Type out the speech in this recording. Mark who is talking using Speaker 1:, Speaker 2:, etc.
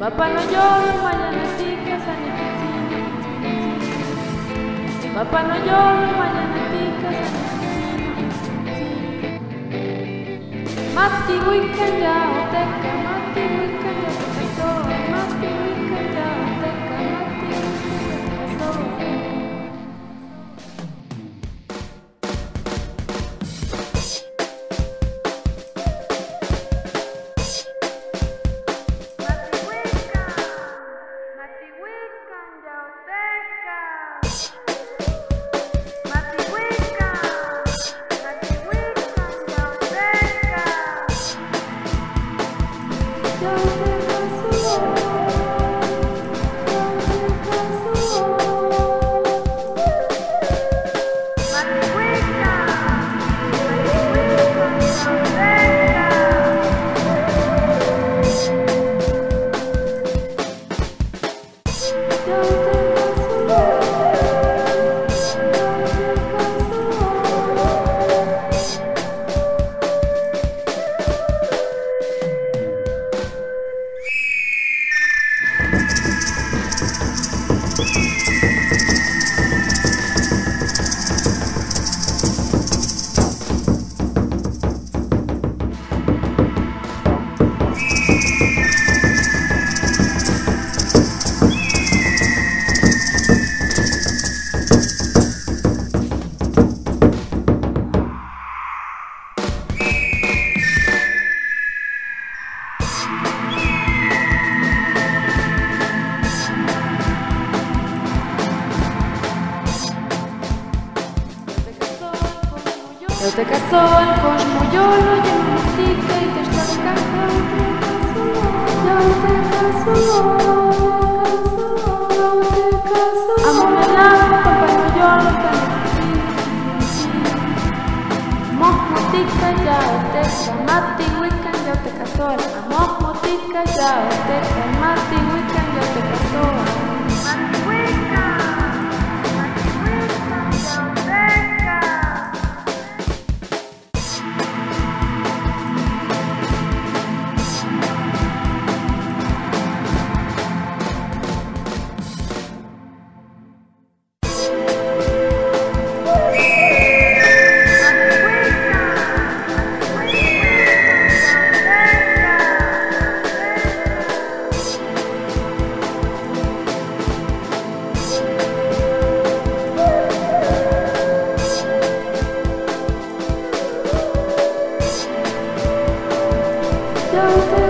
Speaker 1: Papa no lloro, mañana tica, sanipitsini. Papa no lloro, mañana tica, sanipitsini. Mati wikan ya oteka, mati wikan ya oteka, mati wikan ya oteka, mati wikan ya oteka. Eu te casol, cosmoyolo, yo me tica y te estás casando. Yo te casol, amo la lama, papá no lloro, mojo tica ya te mati wikan yo te casol, mojo tica ya te mati wikan yo te casol. Mati wikan. Yo